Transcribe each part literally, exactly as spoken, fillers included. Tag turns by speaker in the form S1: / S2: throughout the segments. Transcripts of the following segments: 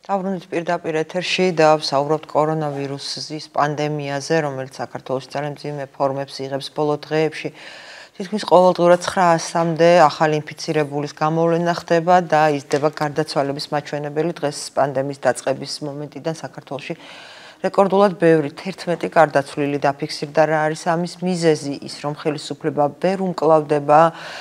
S1: Დავრუნდით პირდაპირ ეთერში და ვსაუბრობთ კორონავირუსის პანდემიაზე, რომელიც საქართველოს ძალიან მძიმე ფორმებს იღებს ბოლო დღეებში. თითქმის ყოველდღურად ცხრაასამდე ახალი ინფიცირებულის გამოვლენა ხდება და იზრდება გარდაცვალების მაჩვენებელი. დღეს პანდემიის დაწყების მომენტიდან საქართველოში რეკორდულად ბევრი თერთმეტი გარდაცვლილი დაფიქსირდა. რა არის ამის მიზეზი? ის რომ ხელისუფლება ვერ უმკლავდება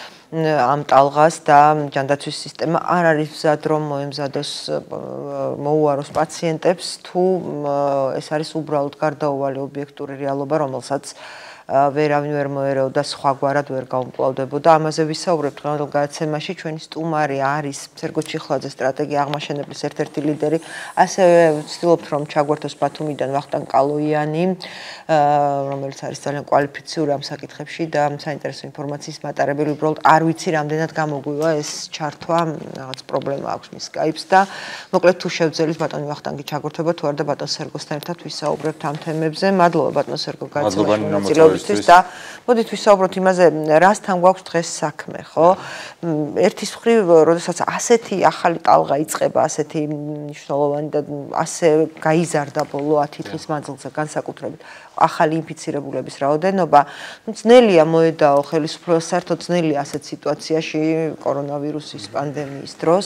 S1: ამ ტალღას და ჯანდაცვის სისტემა არ არის მზად რომ მოემზადოს მოუაროს პაციენტებს თუ ეს არის უბრალოდ გარდაუვალი ობიექტური რეალობა რომელსაც ვერავინ ვერ მოერეოდა სხვაგვარად ვერ გაუმკლავდებოდა. ამაზე ვისაუბრებთ დღევანდელ გადაცემაში. ჩვენი სტუმარი არის სერგო ჩიხლაძე, სტრატეგია აღმაშენებლის ერთ-ერთი ლიდერი. ასევე ვცდილობთ რომ ჩაგვერთოს ბათუმიდან ვახტანგ კალოიანი, რომელიც არის ძალიან კვალიფიციური ამ საკითხებში და საინტერესო ინფორმაციის მატარებელი. უბრალოდ არ ვიცი რამდენად გამოგვივა ეს ჩართვა, რაღაც პრობლემა აქვს მის Skype-ს და მოკლედ თუ შევძელით ბატონი ვახტანგი ჩაგვერთვება თუ არ და ბატონ სერგოსთან ერთად ვისაუბრებთ ამ თემებზე. მადლობა ბატონ სერგო გადაცემაში. და მოდით ვისაუბროთ იმაზე, რასთან გვაქვს დღეს საქმე, ხო? ერთის მხრივ, როდესაც ასეთი ახალი ტალღა იწყება, ასეთი მნიშვნელოვანი და ასე გაიზარდა ბოლო ათი დღის მანძილზე განსაკუთრებით ახალი ინფიცირებულების რაოდენობა, ძნელია მოედაო ხელისუფლებას, საერთოდ ძნელია ასეთ სიტუაციაში კორონავირუსის პანდემიის დროს.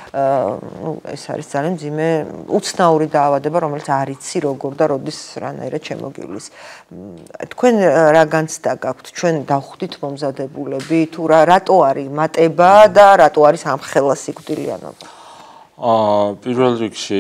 S1: ნუ ეს არის ძალიან მძიმე უცნაური დაავადება, რომელიც არ იცი როგორ და როდის რანაირად შემოგივლის. თქვენ რა განცდა გაქვთ? ჩვენ დავხვდით მომზადებულები თუ რა რატო არის მატება და რატო არის ამხელა სიკვდილიანობა?
S2: აა პირველ რიგში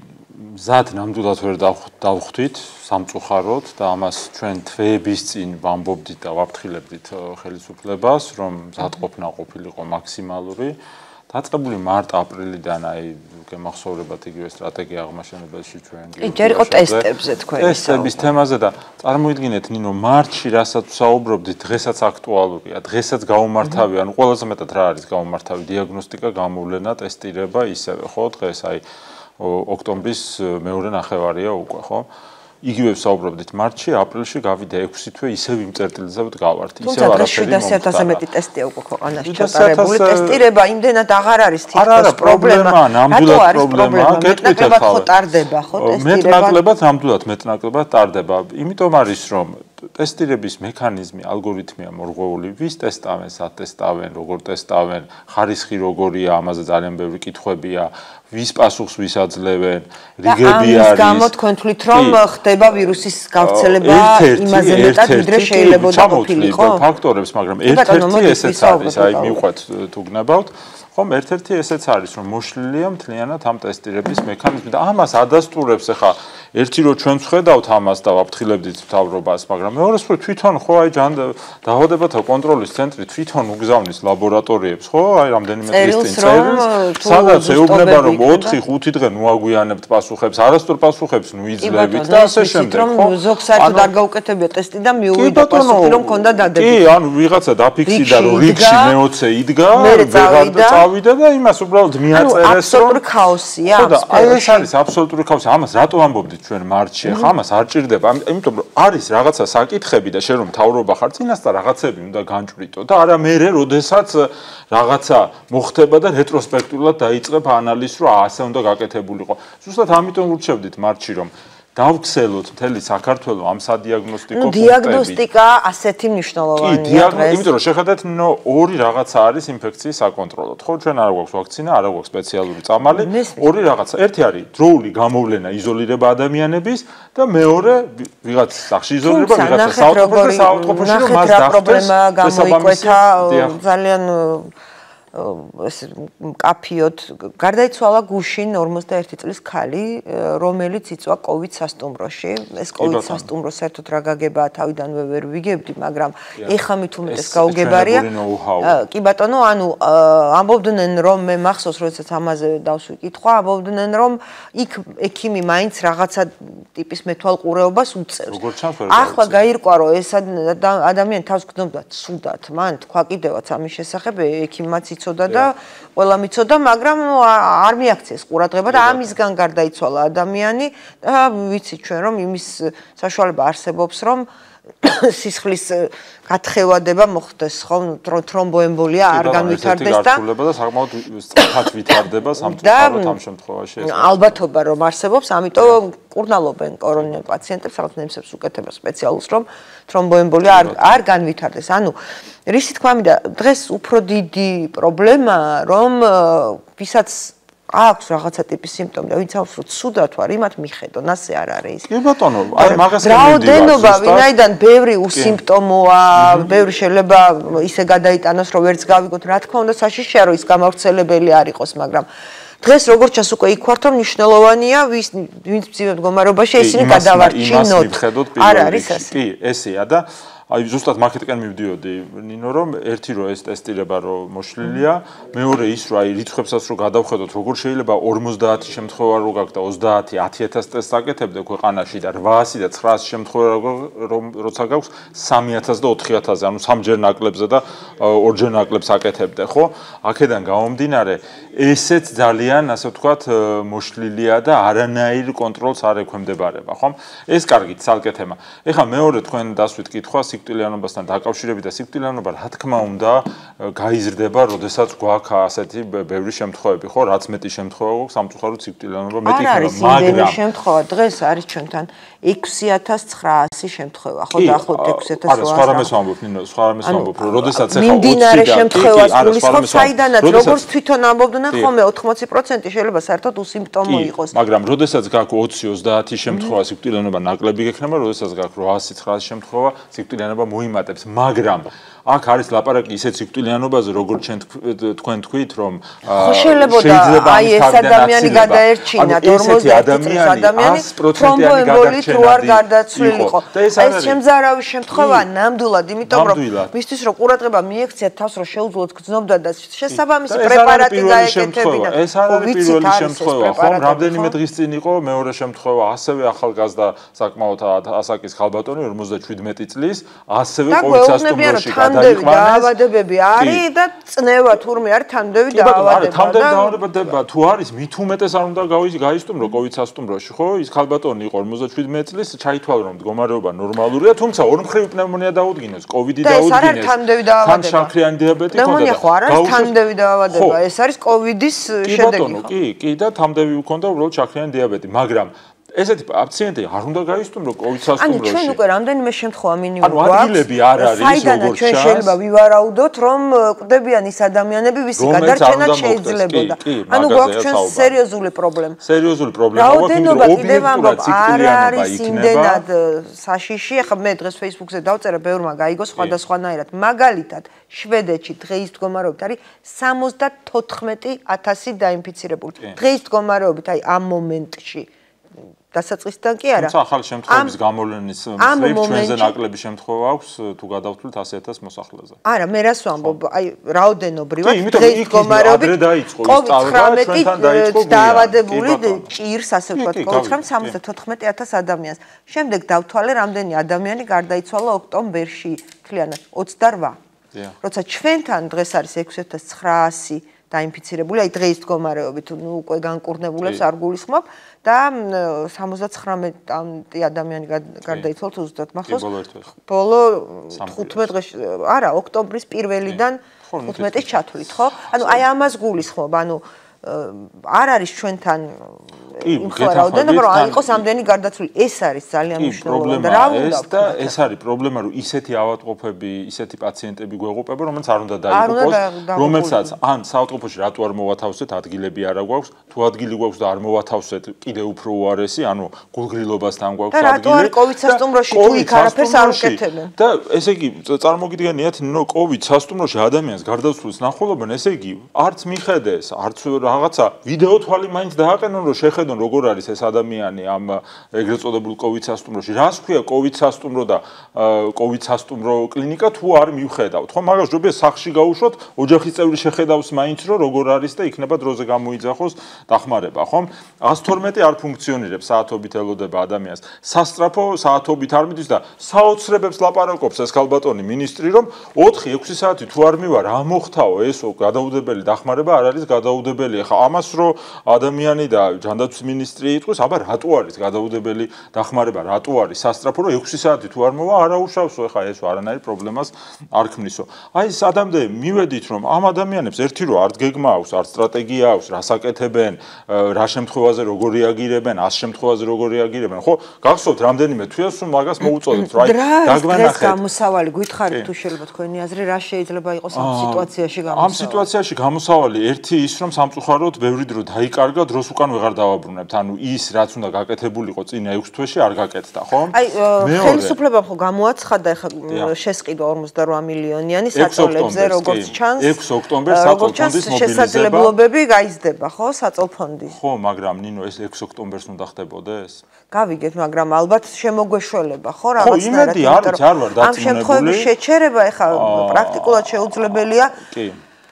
S2: მზად ნამდვილად ვერ დავხვდით სამწუხაროდ და ამას ჩვენ თვეების წინ ვამბობდით და ვაფრთხილებდით ხელისუფლებას, რომ მზადყოფნა ყოფილიყო მაქსიმალური. დაწყებული მარტ-აპრილიდან აი გემახსოვრებათ იგივე სტრატეგია აღმაშენებელში ჩვენ
S1: კი ჯერ იყო ტესტებზე თქვენ
S2: ტესტების თემაზე და წარმოიდგინეთ ნინო მარტში რასაც ვსაუბრობდით დღესაც აქტუალურია დღესაც გაუმართავი ანუ ყველაზე მეტად რა არის გაუმართავი დიაგნოსტიკა გამოვლენა ტესტირება ისევე ხო დღეს აი ოქტომბრის მეორე ნახევარია უკვე ხო იგივე ვსაუბრობდით მარტში, აპრილში გავიდა ექვსი თვე ისევ იმ წერტილზე გავართ.
S1: ისევ არაფერი მომხდარა. შვიდასი ათასზე მეტი ტესტია უკვე ქვეყანაში ჩატარებული. ტესტირება იმდენად აღარ არის თითქოს პრობლემა.
S2: ნამდვილად პრობლემაა.
S1: მეტნაკლებად ხო ტარდება ხო ტესტირება?
S2: მეტნაკლებად ნამდვილად მეტნაკლებად ტარდება. იმიტომ არის რომ ტესტირების მექანიზმი, ალგორითმია მორღვეული, ვის ტესტავენ, სატესტავენ, როგორ ტესტავენ, ხარისხი როგორია, ამაზე ძალიან ბევრი კითხვებია, ვის პასუხს ვის აძლევენ, რიგები არის.
S1: ამის გამო თქვენ თვლით რომ ხდება ვირუსის გავრცელება იმაზე მეტად, ვიდრე შეიძლება ყოფილიყო?
S2: ფაქტორებს, მაგრამ ერთ-ერთი ესეც არის, აი მივყვეთ თუ გნებავთ. ხომ ერთ-ერთი ესეც არის რომ მოშლილია მთლიანად ამ ტესტირების მექანიზმი და ამას ადასტურებს ახლა ერთი რო ჩვენ ვხედავთ ამას და ვაფრთხილებდით მთავრობას, მაგრამ მეორეს მხრივ თვითონ ხო აი დაავადებათა კონტროლის ცენტრი თვითონ უგზავნის ლაბორატორიებს, ხო? აი რამდენიმე დღის წინ წერილს, სადაც ეუბნება რომ ოთხი ხუთი დღე ნუაგვიანებთ პასუხებს, არასწორ პასუხებს ნუიძლებით და ასე შემდეგ, ხო?
S1: რომ ზოგ საერთოდ არ გაუკეთებია ტესტი და მიუვიდა პასუხი რომ ქონდა დადებული.
S2: კი, ანუ ვიღაცა დაფიქსირდა რომ რიგში მეოცე იდგა, ვეღარ წავიდა და იმას უბრალოდ მიაწერეს რომ
S1: აბსოლუტური ქაოსია ამ სფეროში.
S2: აი ეს არის აბსოლუტური ქაოსი. ამას რატო ამბობდით ჩვენ მარტში? ხა ამას არ ჭირდება. იმიტომ რომ არის რაღაცა საკითხები და შენ რომ მთავრობა ხარ, წინასწარ რაღაცები უნდა განჭვრიტო და არა მერე, როდესაც რაღაცა მოხდება და რეტროსპექტულად დაიწყებ ანალიზს, რომ ასე უნდა გაკეთებულიყო. ზუსტად ამიტომ ვრჩევდით მარტში რომ დავქსელოთ მთელი საქართველოს ამ სადიაგნოსტიკო პუნქტები.
S1: დიაგნოსტიკა ასეთი მნიშვნელოვანია დღეს.
S2: იმიტომ რომ შეხედეთ, ნო ორი რაღაცა არის ინფექციის საკონტროლოდ. ხო, ჩვენ არ გვაქვს ვაქცინა, არ გვაქვს სპეციალური წამალი. ორი რაღაცა. ერთი არის დროული გამოვლენა, იზოლირება ადამიანების და მეორე ვიღაც სახში იზოლირება, ვიღაცა საავადმყოფოში, საავადმყოფოში რომ მას
S1: დახვდეს პრობლემა გამოიკვეთა ძალიან ეს კაფიოთ გარდაიცვალა გუშინ ორმოცდაერთი წლის ქალი, რომელიც იწვა კოვიდ სასტუმროში. ეს კოვიდ სასტუმრო საერთოდ რა გაგებაა თავიდანვე ვერ ვიგებდი, მაგრამ ეხლა მით უმეტეს გაუგებარია. კი ბატონო, ანუ ამბობდნენ რომ მე მახსოვს, როდესაც ამაზე დავსვი კითხვა, ამბობდნენ რომ იქ ექიმი მაინც რაღაცა ტიპის მეთვალყურეობას უწევს. ახლა გაირკვა რომ ეს ადამიანი თავს გდნობდა ცუდად, მან თქვა კიდევაც ამის შესახებ ექიმმაც იცოდა და ყველა მიცოდა, მაგრამ არ მიაქციეს ყურადღება და ამისგან გარდაიცვალა ადამიანი და ვიცი ჩვენ რომ იმის საშუალება არსებობს რომ სისხლის გათხევადება მოხდეს, ხო, თრომბოემბოლია არ განვითარდეს და
S2: გართულება და საკმაოდ სწრაფად ვითარდება სამწუხაროდ ამ შემთხვევაში ეს.
S1: ალბათობა რომ არსებობს, ამიტომ კურნალობენ კორონარ პაციენტებს, რაღაც ნემსებს უკეთება სპეციალურს, რომ თრომბოემბოლია არ არ განვითარდეს. ანუ რისი თქმა მინდა, დღეს უფრო დიდი პრობლემაა, რომ ვისაც აქვს რაღაცა ტიპის სიმპტომი და ვინც აქვს რომ ცუდად ვარ, იმათ მიხედონ, ასე არ არის.
S2: კი ბატონო, აი მაგასთან
S1: რაოდენობა ვინაიდან ბევრი უსიმპტომოა, ბევრი შეიძლება ისე გადაიტანოს, რომ ვერც გავიგოთ, რა თქმა უნდა, საშიშია რომ ის გამავრცელებელი არ იყოს, მაგრამ დღეს როგორც ჩანს უკვე იქ ვართ, რომ მნიშვნელოვანია, ვინც მძიმე მდგომარეობაში ისინი გადავარჩინოთ. არ არის ასე.
S2: კი, ესეა და აი ზუსტად მაგეთკენ მივდიოდი ნინო რომ ერთი რო ეს ტესტირება რომ მოშლილია, მეორე ის რომ აი რიცხვებსაც რო გადავხედოთ, როგორ შეიძლება ორმოცდაათი შემთხვევა რო გაქვს და ოცდაათი ათი ათასი ტესტს აკეთებდა ქვეყანაში და რვაასი და ცხრაასი შემთხვევა რომ როცა გაქვს სამი ათასი და ოთხი ათასი, ანუ სამჯერ ნაკლებზე და ორჯერ ნაკლებს აკეთებდა, ხო? აქედან გამომდინარე, ესეც ძალიან, ასე ვთქვათ, მოშლილია და არანაირ კონტროლს არ ექვემდებარება, ხო? ეს კარგი ცალკე თემა. ეხლა მეორე თქვენ დასვით კითხვა სიკვდილიანობასთან დაკავშირებით და სიკვდილიანობა რა თქმა უნდა გაიზრდება, როდესაც გვაქვს ასეთი ბევრი შემთხვევები, ხო, რაც მეტი შემთხვევა გვაქვს, სამწუხაროდ სიკვდილიანობა მეტი ხდება,
S1: მაგრამ არ არის იმდენი შემთხვევა, დღეს არის ჩვენთან ექვსი ათას ცხრაასი შემთხვევა, ხო, დაახლოებით ექვსი ათას
S2: ოთხასი. არა, სხვა რამეს ვამბობ, ნინო, სხვა რამეს ვამბობ, რომ როდესაც ეხა
S1: მიმდინარე შემთხვევას გულისხმობ, საიდანაც როგორც თვითონ ამბობდნენ, ხოლმე ოთხმოცი პროცენტი შეიძლება საერთოდ უსიმპტომო იყოს.
S2: მაგრამ როდესაც გაქვს ოცი ოცდაათი შემთხვევა სიკვდილიანობა ნაკლები გექნება, როდესაც გაქვს რვაასი ცხრაასი შემთხვევა სიკვდილიანობა მოიმატებს, მაგრამ აქ არის ლაპარაკი ისეთ სიკვდილიანობაზე, როგორც ჩვენ თქვენ თქვით, რომ
S1: შეიძლება აი ეს ადამიანი გადაერჩინათ ორმოცდაათი წლის ადამიანი თრომბოემბოლით რო არ გარდაცვლილიყო. ეს შემზარავი შემთხვევაა ნამდვილად, იმიტომ რომ მისთვის რომ ყურადღება მიექციათ თავს რომ შეუძლოთ გრძნობდა და შესაბამისი პრეპარატი გაეკეთებინა.
S2: ეს არ არის პირველი შემთხვევა, ხო? რამდენიმე დღის წინ იყო მეორე შემთხვევა, ასევე ახალგაზრდა საკმაოდ ასაკის ხალბატონი ორმოცდაშვიდმეტი წლის, ასევე კოვიდ სასტუმროში
S1: დაავადებები არის და წნევა თურმე არის თანდები დაავადება.
S2: თანდები დაავადება თუ არის, მით უმეტეს არ უნდა გაისტუმრო კოვიდ სასტუმროში, ხო? ის ხალბატონი იყო ორმოცდაშვიდმეტი წლის, ჩაითვალა რომ მდგომარეობა ნორმალურია, თუმცა ორმხრივი პნევმონია დაუდგინეს, კოვიდი დაუდგინეს. თან შაქრიანი დიაბეტი ჰქონდა.
S1: პნევმონია ხო არ არის თანდები დაავადება, ეს არის კოვიდის შედეგი.
S2: კი, კი და თანდები ჰქონდა უბრალოდ შაქრიანი დიაბეტი, მაგრამ ესეთი პაციენტი არ უნდა გაისტუმრო კოვიდ სასტუმროში.
S1: ანუ ჩვენ უკვე რამდენიმე შემთხვევა მინიმუმ
S2: გვაქვს. ანუ ადგილები არ არის როგორც
S1: საიდანაც ჩვენ შეიძლება ვივარაუდოთ, რომ კვდებიან ის ადამიანები, ვისი გადარჩენა შეიძლებოდა. ანუ გვაქვს ჩვენ სერიოზული პრობლემა.
S2: სერიოზული პრობლემა გვაქვს, იმიტომ რომ ობიექტურად სიკვდილიანობა იქნება.
S1: საშიში, ახლა მე დღეს Facebook-ზე დავწერა, ბევრმა გაიგო სხვადასხვანაირად. მაგალითად, შვედეთში დღეის მდგომარეობით არის სამოცდათოთხმეტი ათასი დაინფიცირებული. დღეის მდგომარეობით, აი ამ მომენტში დასაწყისიდან კი არა.
S2: თუმცა ახალი შემთხვევების გამოვლენის მსხვერპლ ჩვენზე ნაკლები შემთხვევა აქვს თუ გადავთვლით ასი ათას მოსახლეზე.
S1: არა, მე რას ვამბობ, აი რაოდენობრივად დღეს მდგომარეობით კოვიდ ცხრამეტი დაავადებული ჭირს, ასე ვთქვათ, კოვიდ ცხრამეტი სამოცდათოთხმეტი ათას ადამიანს. შემდეგ დავთვალე, რამდენი ადამიანი გარდაიცვალა ოქტომბერში, მთლიანად ოცდარვა. როცა ჩვენთან დღეს არის ექვსი ათას ცხრაასი დაინფიცირებული, აი დღეის მდგომარეობით, ნუ უკვე განკურნებულებს არ გულისხმობ და სამოცდათხრამეტი ადამიანი გარდაიცვალა ზუსტად მახსოვს. ბოლო თხუთმეტ დღეში, არა, ოქტომბრის პირველიდან თხუთმეტის ჩათვლით, ხო? ანუ აი ამას გულისხმობ, ანუ არ არის ჩვენთან იმხელა რაოდენობა, რომ არ იყოს ამდენი გარდაცვლილი. ეს არის ძალიან მნიშვნელოვანი და რა უნდა
S2: და ეს არის პრობლემა, რომ ისეთი ავადმყოფები, ისეთი პაციენტები გვეღუპება, რომელსაც არ უნდა დაიღუპოს, რომელსაც ან საავადმყოფოში რატო არ მოვათავსეთ, ადგილები არა გვაქვს, თუ ადგილი გვაქვს და არ მოვათავსეთ, კიდე უფრო უარესი, ანუ გულგრილობასთან გვაქვს ადგილი.
S1: და რატო არის კოვიდ სასტუმროში, თუ იქ არაფერს არ უკეთებენ?
S2: და ესე იგი, წარმოგიდგენიათ, ნო კოვიდ სასტუმროში ადამიანს გარდაცვლილს ნახულობენ, ესე იგი, არც მიხედეს, არც რაღაცა ვიდეო თვალი მაინც დააყენონ, რომ შეხედონ როგორ არის ეს ადამიანი ამ ეგრეთ წოდებულ კოვიდ სასტუმროში. რას ქვია კოვიდ სასტუმრო და კოვიდ სასტუმრო კლინიკა თუ არ მივხედავთ, ხო? მაგას ჯობია სახლში გაუშვოთ, ოჯახის წევრი შეხედავს მაინც რომ როგორ არის და იქნება დროზე გამოიძახოს დახმარება, ხო? ას თორმეტი არ ფუნქციონირებს, საათობით ელოდება ადამიანს. სასწრაფო საათობით არ მიდის და საოცრებებს ლაპარაკობს ეს ქალბატონი მინისტრი, რომ ოთხი ექვსი საათი თუ არ მივა, რა მოხთაო, ესო გადაუდებელი დახმარება არ არის გადაუდებელი. ახლა ამას რომ ადამიანი და ჯანდაცვის ხუთს მინისტრი იტყვის, აბა რატო არის გადაუდებელი დახმარება, რატო არის სასტრაფო, რომ ექვსი საათი თუ არ მოვა, არა უშავსო, ეხა ეს არანაირ პრობლემას არ ქმნისო. აი ეს ადამიანები მივედით, რომ ამ ადამიანებს ერთი რო არ გეგმა აქვს, არ სტრატეგია აქვს, რას აკეთებენ, რა შემთხვევაზე როგორ რეაგირებენ, ას შემთხვევაზე როგორ რეაგირებენ, ხო? გახსოვთ რამდენიმე თვეას რომ მაგას მოუწოდეთ, რომ აი
S1: დაგვანახეთ. გამოსავალი გითხარით თუ შეიძლება თქვენი აზრი, რა შეიძლება იყოს ამ სიტუაციაში გამოსავალი?
S2: ამ სიტუაციაში გამოსავალი ერთი ის, რომ სამწუხაროდ ბევრი დრო დაიკარგა, დროს უკან ვეღარ დავაბრუნებთ. ანუ ის რაც უნდა გაკეთებულიყო წინა ექვს თვეში არ გაკეთდა, ხო?
S1: აი ხელისუფლებამ ხო გამოაცხადა ეხა შესყიდვა ორმოცდაოთხ მილიონიანი საწოლებზე, როგორც ჩანს.
S2: ექვსი ოქტომბერს საწოლფონდის მობილიზება.
S1: შესაძლებლობები გაიზრდება, ხო, საწოლფონდის?
S2: ხო, მაგრამ ნინო ეს ექვსი ოქტომბერს უნდა ხდებოდეს?
S1: გავიგეთ, მაგრამ ალბათ შემოგვეშველება, ხო, რაღაცნაირად.
S2: ხო, იმედი არის, არ ვარ დაწინებული.
S1: ამ შემთხვევაში შეჩერება ეხა პრაქტიკულად შეუძლებელია.
S2: კი.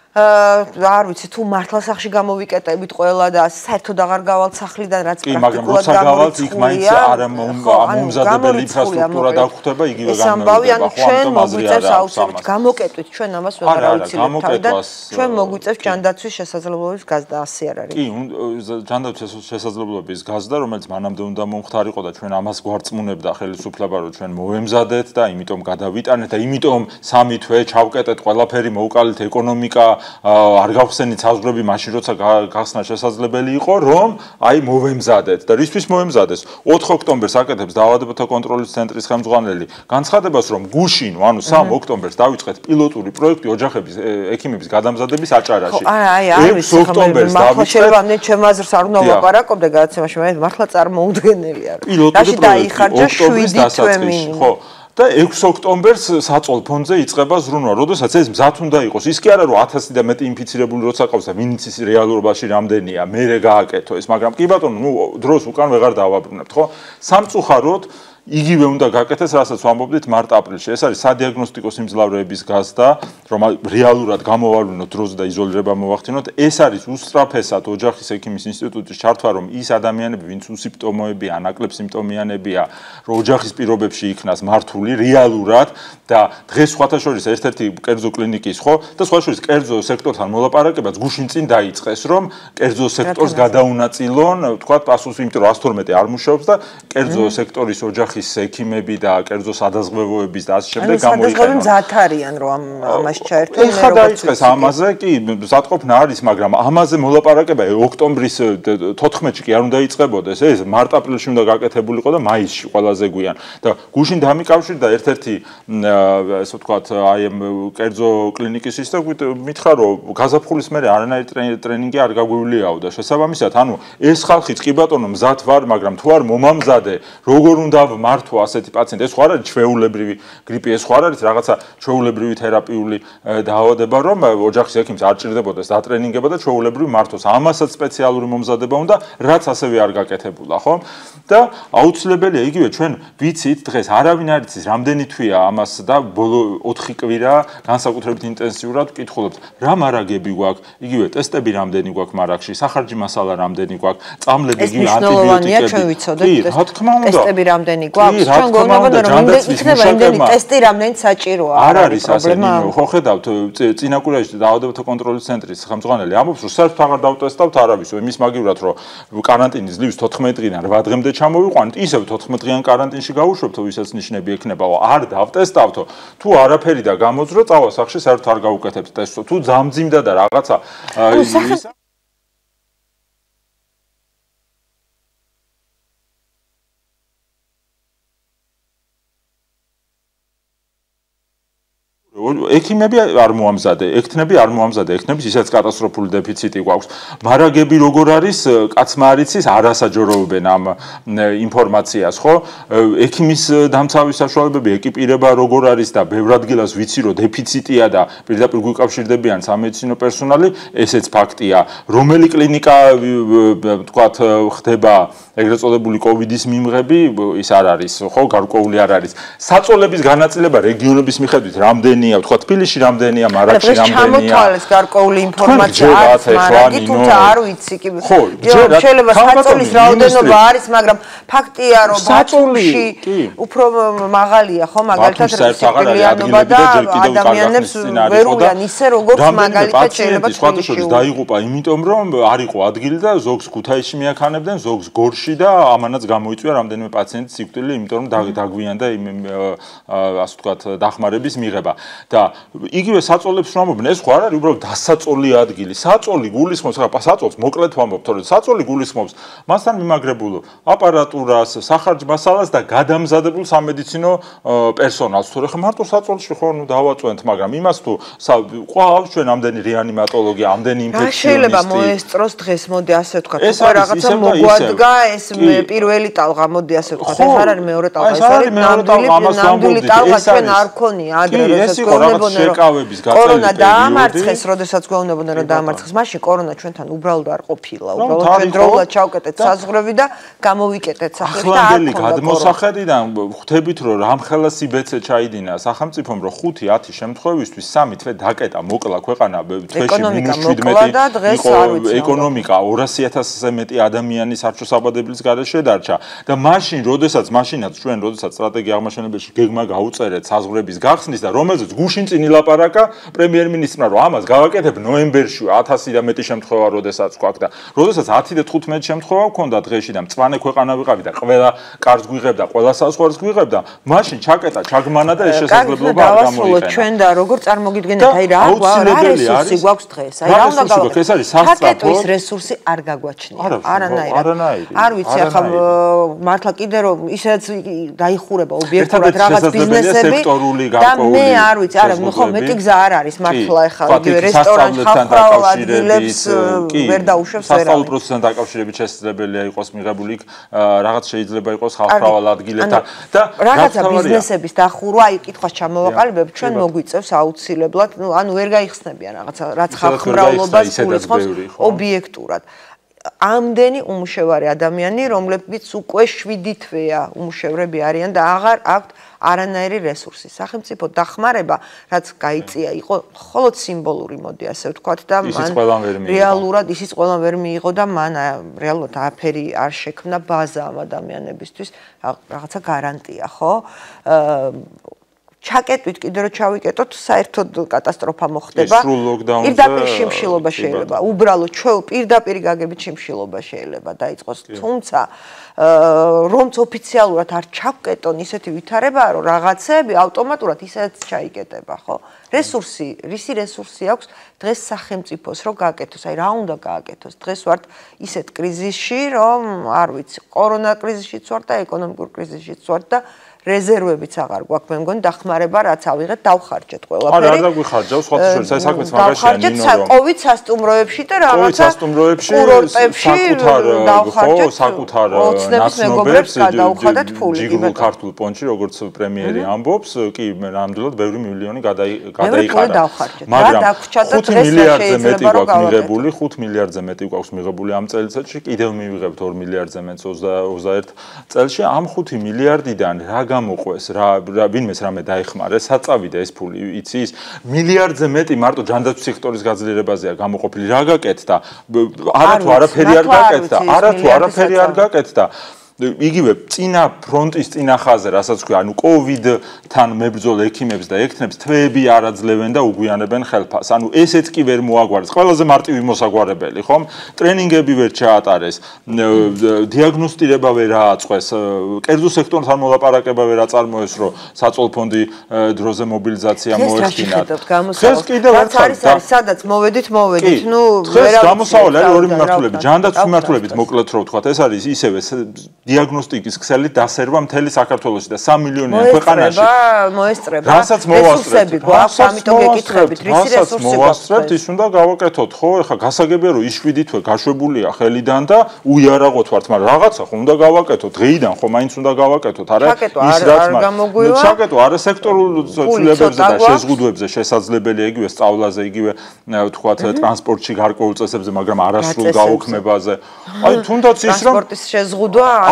S1: არ ვიცი თუ მართლა სახში გამოვიკეტებით ყველა და საერთოდ აღარ გავალთ სახლიდან რაც პრაქტიკულად
S2: გამოიცხულია. იქ მაინც არ მომზადებელი ინფრასტრუქტურა დაგხვდება იგივე განმეორდება, ხო,
S1: ჩვენ მოგვიწევს აუცილებლად გამოკეტვით, ჩვენ ამას ვეღარ ავიცილებთ თავიდან. ჩვენ მოგვიწევს ჯანდაცვის შესაძლებლობების გაზრდა, ასე არ არის.
S2: კი, ჯანდაცვის შესაძლებლობების გაზრდა, რომელიც მანამდე უნდა მომხდარიყო და ჩვენ ამას გვარწმუნებდა ხელისუფლება, რომ ჩვენ მოვემზადეთ და იმიტომ გადავიტანეთ და იმიტომ სამი თვე ჩავკეტეთ ყველაფერი, მოვუკალით ეკონომიკა არ გავხსენით საზღვრები მაშინ როცა გახსნა შესაძლებელი იყო რომ აი მოვემზადეთ და რისთვის მოვემზადეს ოთხ ოქტომბერს აკეთებს დაავადებათა კონტროლის ცენტრის ხელმძღვანელი განცხადებას რომ გუშინ ანუ სამ ოქტომბერს დავიწყეთ პილოტური პროექტი ოჯახების ექიმების გადამზადების აჭარაში ექვს ოქტომბერს
S1: დავიწყეთ ამ ჩემ აზრს არ უნდა ვაპარაკობდე გადაცემაში მაგრამ მართლა წარმოუდგენელია
S2: რაში დაიხარჯა შვიდი თვე მინიმუმ და ექვს ოქტომბერს საწოლფონზე იწყება ზრუნვა, როდესაც ეს მზად უნდა იყოს. ის კი არა რომ ათასი და მეტი ინფიცირებული როცა ყავს და ვინც ის რეალურობაში რამდენია, მერე გააკეთო ეს, მაგრამ კი ბატონო, ნუ დროს უკან ვეღარ დავაბრუნებთ, ხო? სამწუხაროდ იგივე უნდა გაკეთდეს, რასაც ვამბობდით მარტ-აპრილში. ეს არის სადიაგნოსტიკო სიმძლავრეების გაზრდა, რომ რეალურად გამოვალვინოთ დროს და იზოლირება მოვახდინოთ. ეს არის უსწრაფესად ოჯახის ექიმის ინსტიტუტის ჩართვა, რომ ის ადამიანები, ვინც უსიმპტომოებია, ნაკლებ სიმპტომიანებია, რომ ოჯახის პირობებში იქნას მართული რეალურად და დღეს სხვათა შორის ერთ-ერთი კერძო კლინიკის, ხო? და სხვათა შორის კერძო სექტორთან მოლაპარაკებაც გუშინ წინ დაიწყეს, რომ კერძო სექტორს გადაუნაწილონ, თქვათ, პასუხს, იმიტომ რომ ათს თორმეტი არ მუშაობს და კერძო სექტორის ოჯახის ექიმები და კერძო სადაზღვევოების და ასე შემდეგ
S1: გამოიყენონ. სადაზღვევები მზად არიან რომ ამას ჩაერთონ.
S2: ეხლა დაიწყეს ამაზე, კი, სატყობნა არის, მაგრამ ამაზე მოლაპარაკება ოქტომბრის თოთხმეტში კი არ უნდა იწყებოდეს. ეს მარტ-აპრილში უნდა გაკეთებულიყო და მაისში ყველაზე გვიან. და გუშინ დამიკავშირდა ერთ-ერთი ასე ვთქვათ, აი ამ კერძო კლინიკის ის და მითხრა რომ გაზაფხულის მერე არანაირი ტრენინგი არ გაგვივლიაო და შესაბამისად, ანუ ეს ხალხიც კი ბატონო მზად ვარ, მაგრამ თუ არ მომამზადე, როგორ უნდა მართვა ასეთი პაციენტი, ეს ხო არ არის ჩვეულებრივი გრიპი, ეს ხო არ არის რაღაცა ჩვეულებრივი თერაპიული დაავადება, რომ ოჯახის ექიმს არ ჭირდებოდეს დატრენინგება და ჩვეულებრივი მართოს. ამასაც სპეციალური მომზადება უნდა, რაც ასევე არ გაკეთებულა, ხო? და აუცილებელია იგივე ჩვენ ვიცით დღეს არავინ არ იცის რამდენი თვეა ამას და ბოლო ოთხი კვირა განსაკუთრებით ინტენსიურად ვკითხულობთ. რა მარაგები გვაქვს, იგივე ტესტები რამდენი გვაქვს მარაგში, სახარჯი მასალა რამდენი გვაქვს, წამლები იგივე ანტიბიოტიკები.
S1: ჩვენ ვიცოდეთ
S2: რა თქმა უნდა.
S1: ტესტები რამდენი გვაქვს, ჩვენ გვგონებოდა რომ იქნება იმდენი ტესტი რამდენი საჭიროა.
S2: არ არის ასე, ხო ხედავთ, წინა კვირაში დაავადებათა კონტროლის ცენტრის ხელმძღვანელი ამბობს, რომ საერთოდ აღარ დავტესტავთ არავის, იმის მაგივრად რომ კარანტინის ძლივს თოთხმეტი დღიდან რვა დღემდე ჩამოვიყვანეთ, ისევ თოთხმეტი დღიან კარანტინში გავუშვებთო, ვისაც ნიშნები ექნებაო, არ დავტესტავთო. თუ არაფერი და გამოძრო, წავა სახში, საერთოდ არ გავუკეთებთ ტესტს. თუ ძამძიმდა და რაღაცა ისა ექიმები არ მოამზადე, ექთნები არ მოამზადე, ექთნების ისაც კატასტროფული დეფიციტი გვაქვს. მარაგები როგორ არის, კაცმა არ იცის, არასაჯოროებენ ამ ინფორმაციას, ხო? ექიმის დამცავის საშუალებები, ეკიპირება როგორ არის და ბევრ ადგილას ვიცი, რომ დეფიციტია და პირდაპირ გვიკავშირდებიან სამედიცინო პერსონალი, ესეც ფაქტია. რომელი კლინიკა, ვთქვათ, ხდება ეგრეთ წოდებული კოვიდის მიმღები, ის არ არის, ხო? გარკვეული არ არის. საწოლების განაწილება რეგიონების მიხედვით რამდენი რამდენია, თქვა თბილისში რამდენია, მარაკში რამდენია.
S1: ჩამოთვალეს გარკვეული ინფორმაცია არის, მაგრამ თუმცა არ ვიცი კი.
S2: ხო,
S1: შეიძლება საწოლის რაოდენობა არის, მაგრამ ფაქტია, რომ ბათუმში უფრო მაღალია, ხო, მაგალითად რესპირიანობა და ადამიანებს ვერუიან ისე როგორც მაგალითად შეიძლება
S2: თბილისში დაიღუპა, იმიტომ რომ არ იყო ადგილი და ზოგს ქუთაისში მიაქანებდნენ, ზოგს გორში და ამანაც გამოიწვია რამდენიმე პაციენტის სიკვდილი, იმიტომ რომ დაგვიანდა იმ ასე ვთქვათ დახმარების მიღება. და იგივე საწოლებს რომ ამობენ, ეს ხო არ არის უბრალოდ დასაწოლი ადგილი. საწოლი გულისხმობს, ხა საწოლს მოკლედ ვამბობ, თორე საწოლი გულისხმობს მასთან მიმაგრებულ აპარატურას, სახარჯ მასალას და გადამზადებულ სამედიცინო პერსონალს. თორე ხა მარტო საწოლში ხო ნუ დავაწვენთ, მაგრამ იმას თუ ყავს ჩვენ ამდენი რეანიმატოლოგი, ამდენი ინფექციონისტი.
S1: შეიძლება მოესწროს დღეს, მოდი ასე ვთქვათ, უკვე რაღაცა მოგვადგა ეს პირველი ტალღა, მოდი ასე ვთქვათ, ეს არ არის მეორე ტალღა, ეს არის ნამდვილი ტალღა, ჩვენ არ ქონია ადრე, როდესაც გვეუბნებოდნენ რომ კორონა დაამარცხეს, როდესაც გვეუბნებოდნენ რომ დაამარცხეს, მაშინ კორონა ჩვენთან უბრალოდ არ ყოფილა, უბრალოდ ჩვენ დროულად ჩავკეტეთ საზღვრები და გამოვიკეტეთ სახელი და არ ქონდა
S2: გადმოსახედიდან ხვდებით რომ რამხელა სიბეცე ჩაიდინა სახელმწიფომ რომ ხუთი ათი შემთხვევისთვის სამი თვე დაკეტა, მოკლა ქვეყანა თვეში მინუს შვიდმეტი იყო ეკონომიკა ორასი ათასზე მეტი ადამიანის არჩევსაბადებლის გარეშე დარჩა და მაშინ როდესაც მაშინაც ჩვენ როდესაც სტრატეგია აღმაშენებელში გეგმა გაუწერეთ საზღვრების გახსნის და რომელზეც გუშინ წინ ილაპარაკა პრემიერ-მინისტრმა რომ ამას გავაკეთებ ნოემბერში ათასი და მეტი შემთხვევა როდესაც გვაქვს და როდესაც ათი და თხუთმეტი შემთხვევა გქონდა დღეში და მწვანე ქვეყანა ვიყავი და ყველა კარს გვიღებდა, ყველა საზღვარს გვიღებდა, მაშინ ჩაკეტა, ჩაგმანა და ეს შესაძლებლობა არ გამოიყენა.
S1: ჩვენ და როგორ წარმოგიდგენთ, აი რა რა რესურსი გვაქვს დღეს? აი რა უნდა გავაკეთოთ?
S2: ეს არის სასწრაფო
S1: რესურსი არ გაგვაჩნია. არანაირად. არ ვიცი, ახლა მართლა კიდე რომ ისედაც დაიხურება ობიექტურად რაღაც ბიზნესები და მე არ ვიცი, არა, ხო, მეტი გზა არ არის მართლა ახლა იგივე რესტორანში ხალხრავალ ადგილებს ვერ დაუშვებს ვერავინ.
S2: სასწავლო პროცესთან დაკავშირებით შესაძლებელია იყოს მიღებული იქ რაღაც შეიძლება იყოს ხალხრავალ ადგილებთან და
S1: რაღაცა ბიზნესების დახურვა, აი კითხვას ჩამოვაყალიბებ, ჩვენ მოგვიწევს აუცილებლად, ნუ ანუ ვერ გაიხსნებიან რაღაცა რაც ხალხმრავლობას გულისხმობს ობიექტურად. ამდენი უმუშევარი ადამიანი, რომლებიც უკვე შვიდი თვეა უმუშევრები არიან და აღარ აქვთ არანაირი რესურსი. სახელმწიფო დახმარება, რაც გაიწია, იყო მხოლოდ სიმბოლური, მოდი ასე ვთქვათ და მან რეალურად ისიც ყველამ ვერ მიიღო და მან რეალურად არაფერი არ შექმნა ბაზა ამ ადამიანებისთვის, რაღაცა გარანტია, ხო? ჩაკეტვით კიდე რომ ჩავიკეტოთ, საერთოდ კატასტროფა მოხდება. პირდაპირ შიმშილობა შეიძლება, უბრალოდ ჩვენ პირდაპირ გაგებით შიმშილობა შეიძლება დაიწყოს, თუმცა რომც ოფიციალურად არ ჩავკეტონ ისეთი ვითარებაა, რომ რაღაცები ავტომატურად ისედაც ჩაიკეტება, ხო? რესურსი, რისი რესურსი აქვს დღეს სახელმწიფოს, რომ გააკეთოს, აი რა უნდა გააკეთოს? დღეს ვართ ისეთ კრიზისში, რომ არ ვიცი, კორონა კრიზისშიც ვართ და ეკონომიკურ კრიზისშიც ვართ და რეზერვებიც აღარ გვაქვს, მე მგონი დახმარება რაც ავიღეთ, დავხარჯეთ ყველაფერი.
S2: არა, არ დაგვიხარჯავ, სხვა შორის, აი საქმეც მაგაშია ნინო რომ.
S1: COVID სასტუმროებში და რაღაცა
S2: სასტუმროებში
S1: საკუთარ
S2: ხო, საკუთარ
S1: ნაცნობებს გადაუხადეთ ფული.
S2: ჯიგრულ ქართულ პონჩი, როგორც პრემიერი ამბობს, კი ნამდვილად ბევრი მილიონი გადაიყარა.
S1: მაგრამ ხუთი
S2: მილიარდზე მეტი გვაქვს მიღებული, ხუთი მილიარდზე მეტი გვაქვს მიღებული ამ წელიწადში, კიდევ მივიღებთ ორი მილიარდზე მეტს ოცდაერთ წელში, ამ ხუთი მილიარდიდან რა გამოყვეს, რა ვინმეს რამე დაეხმარეს, საწავიდა ეს ფული, იცი ის მილიარდზე მეტი მარტო ჯანდაცვის სექტორის გაძლიერებაზეა გამოყოფილი. რა გაკეთდა? არათუ არაფერი არ გაკეთდა, არათუ არაფერი არ გაკეთდა. იგივე წინა ფრონტის წინა ხაზზე, რასაც ქვია, ანუ COVID-თან მებრძოლ ექიმებს და ექთნებს თვეები არ აძლევენ და უგვიანებენ ხელფას. ანუ ესეც კი ვერ მოაგვარეს. ყველაზე მარტივი მოსაგვარებელი, ხომ? ტრენინგები ვერ ჩაატარეს, დიაგნოსტირება ვერ ააწყვეს, კერძო სექტორთან მოლაპარაკება ვერ აწარმოეს, რომ საწოლ ფონდი დროზე მობილიზაცია მოეხდინათ.
S1: დღეს კიდევ ერთხელ არის არის სადაც მოვედით, მოვედით. ნუ
S2: ვერ გამოსავალი არის ორი მიმართულებით. ჯანდაცვის მიმართულებით მოკლედ რო ვთქვათ, ეს არის ისევე დიაგნოსტიკის ქსელით დასერვა მთელი საქართველოში და სამი მილიონიან ქვეყანაში.
S1: მოესწრება,
S2: რასაც მოვასწრებთ,
S1: გვაქვს, ამიტომ გეკითხებით, რისი რესურსი
S2: მოვასწრებთ, ის უნდა გავაკეთოთ, ხო? ეხლა გასაგებია რომ ის შვიდი თვე გაშვებულია ხელიდან და უიარაღოთ ვართ, მაგრამ რაღაცა ხომ უნდა გავაკეთოთ, დღეიდან ხომ მაინც უნდა გავაკეთოთ, არა
S1: ის რაც გამოგვივა.
S2: ჩაკეტო, არა სექტორულ ცვლილებებზე და შეზღუდვებზე შესაძლებელია იგივე სწავლაზე, იგივე ვთქვათ ტრანსპორტში გარკვეულ წესებზე, მაგრამ არასრულ გაუქმებაზე. აი თუნდაც ის რომ
S1: ტრანსპორტის შეზღუდვა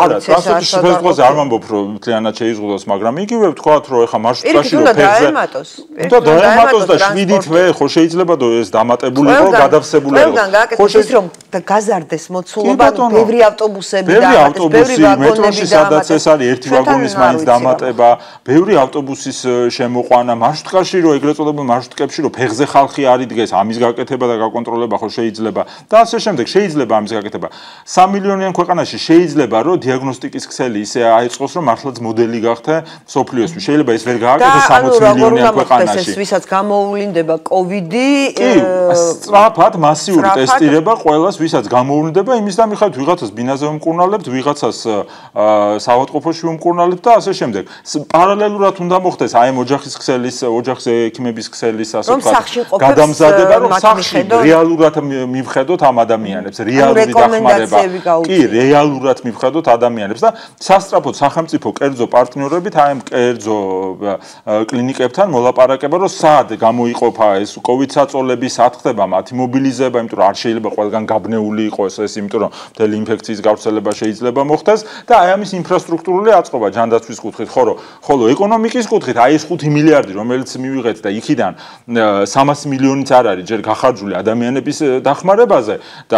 S2: არა, ტრანსპორტის საფეხბურთოზე არ ვამბობ, რომ მთლიანად შეიზღუდოს, მაგრამ იგივე ვთქვათ, რომ ეხა მარშრუტკაში რო ფეხზე უნდა დაემატოს და შვიდი თვე ხო შეიძლება ეს დამატებული იყო, გადავსებული იყო.
S1: ყველგან გააკეთეს რომ გაზარდეს მოცულობა, ბევრი ავტობუსები და
S2: ბევრი მეტროში სადაც ეს არის ერთი ვაგონის მაინც დამატება, ბევრი ავტობუსის შემოყვანა, მარშრუტკაში რო ეგრეთ წოდებულ მარშრუტკებში რო ფეხზე ხალხი არ იდგეს, ამის გაკეთება და გაკონტროლება ხო შეიძლება და ასე შემდეგ შეიძლება ამის გაკეთება. სამი მილიონიან ქვეყანაში შეიძლება რომ დიაგნოსტიკის ქსელი ისე აიწყოს რომ მართლაც მოდელი გახდე სოფლიოსთვის. შეიძლება ეს ვერ გააკეთოს სამოცი მილიონიან ქვეყანაში.
S1: ეს ვისაც გამოუვლინდება კოვიდი,
S2: სწრაფად მასიური ტესტირება ყველას ვისაც გამოუვლინდება, იმის და მიხედვით ვიღაცას ბინაზე უმკურნალებთ, ვიღაცას საავადმყოფოში უმკურნალებთ და ასე შემდეგ. პარალელურად უნდა მოხდეს აი ამ ოჯახის ქსელის, ოჯახის ექიმების ქსელის ასე ვთქვათ, გადამზადება, რომ სახში რეალურად მივხედოთ ამ ადამიანებს, რეალური დახმარება. კი, რეალურად მივხედოთ ადამიანებს და სასწრაფოდ სახელმწიფო კერძო პარტნიორებით აი ამ კერძო კლინიკებთან მოლაპარაკება, რომ სად გამოიყოფა ეს კოვიდ საწოლები, სად ხდება მათი მობილიზება, იმიტომ რომ არ შეიძლება ყველგან გაბნეული იყოს ეს, იმიტომ რომ მთელი ინფექციის გავრცელება შეიძლება მოხდეს და აი ამის ინფრასტრუქტურული აწყობა ჯანდაცვის კუთხით, ხოლო ხოლო ეკონომიკის კუთხით აი ეს ხუთი მილიარდი, რომელიც მივიღეთ და იქიდან სამასი მილიონიც არ არის ჯერ გახარჯული ადამიანების დახმარებაზე და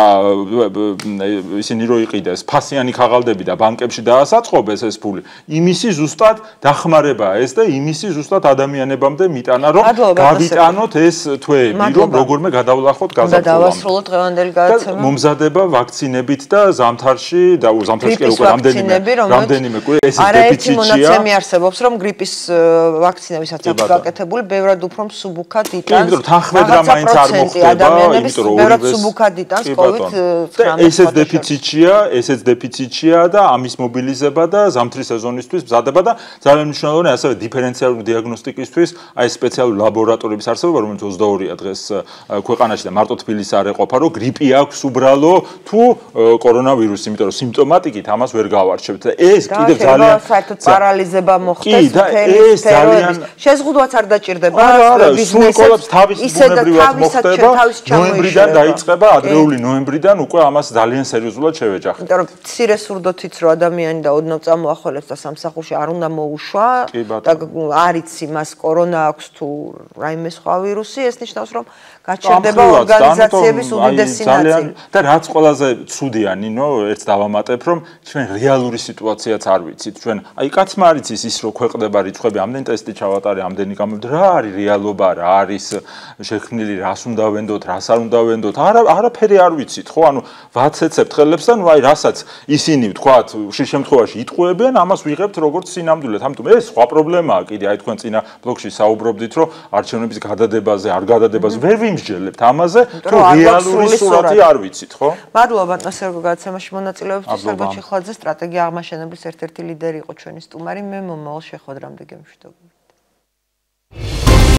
S2: ისინი რო იყიდეს ფასიანი ქაღალდები და ბანკებში დაასაწყობეს ეს ფული. იმისი ზუსტად დახმარებაა ეს და იმისი ზუსტად ადამიანებამდე მიტანა, რომ გავიტანოთ ეს თვეები, რომ როგორმე გადავლახოთ გაზაფხულამდე.
S1: და დავასრულოთ დღევანდელი გადაცემა.
S2: მომზადება ვაქცინებით და ზამთარში და ზამთარში უკვე რამდენიმე რამდენიმე კვირა ეს დეფიციტია.
S1: არაერთი მონაცემი არსებობს, რომ გრიპის ვაქცინებისაც აქვს გაკეთებული, ბევრად უფრო მსუბუქად იტანს.
S2: კი, იმიტომ რომ თანხმედრა მაინც არ მოხდება,
S1: იმიტომ რომ ბევრად მსუბუქად იტანს კოვიდ ცხრამეტ.
S2: ესეც დეფიციტია, ესეც დეფიციტია და ამის მობილიზება და ზამთრის სეზონისთვის მზადება და ძალიან მნიშვნელოვანია ასევე დიფერენციალური დიაგნოსტიკისთვის აი სპეციალური ლაბორატორიების არსებობა, რომელიც ოცდაორია დღეს ქვეყანაში და მარტო თბილისს არ ეყოფა, რომ გრიპი აქვს უბრალო თუ კორონავირუსი, იმიტომ რომ სიმპტომატიკით ამას ვერ გავარჩევთ და ეს კიდევ ძალიან
S1: საერთოდ პარალიზება მოხდეს
S2: ეს ძალიან
S1: შეზღუდვაც არ დაჭირდება
S2: ბიზნესს თავის ბუნებრივად მოხდება ნოემბრიდან დაიწყება ადრეული ნოემბრიდან უკვე ამას ძალიან სერიოზულად შევეჯახეთ.
S1: იმიტომ რომ მცირე სურდოთიც რო ადამიანი და ოდნავ წამოახოლებს და სამსახურში არ უნდა მოუშვა და არ იცი მას კორონა აქვს თუ რაიმე სხვა ვირუსი, ეს ნიშნავს რომ გაჩერდება ორგანიზაციების უდიდესი ნაწილი.
S2: და რაც ყველაზე ცუდია, ნინო, ერთს დავამატებ, რომ ჩვენ რეალური სიტუაციაც არ ვიცით. ჩვენ აი კაცმა არ იცის ის რო ქვეყდება რიცხვები, ამდენი ტესტი ჩავატარე, ამდენი გამოვიდა, რა არის რეალობა, რა არის შექმნილი, რას უნდა ვენდოთ, რას არ უნდა ვენდოთ, არა არაფერი არ ვიცით, ხო? ანუ ვაცეცებთ ხელებს და ნუ აი რასაც ისინი ვთქვათ, ხშირ შემთხვევაში იტყუებიან, ამას ვიღებთ როგორც სინამდვილედ. ამიტომ ეს სხვა პრობლემაა, კიდე აი თქვენ წინა ბლოგში საუბრობდით, რომ არჩევნების გადადებაზე, არ გადადებაზე ვერ ვიმსჯელებთ ამაზე, რომ რეალური სურათი არ ვიცით, ხო?
S1: მადლობა ბატონო სერგო გადაცემაში მონაწილეობისთვის. სერგო ჩიხლაძე სტრატეგია აღმაშენებლის ერთ-ერთი ლიდერი იყო ჩვენი სტუმარი. მე მომავალ შეხვედრამდე გემშვიდობებით.